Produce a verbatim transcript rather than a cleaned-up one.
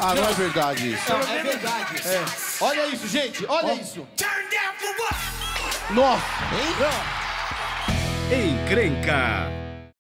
Ah, não é verdade isso. Não, é verdade. É. Olha isso, gente, olha oh. isso. Nossa! Encrenca.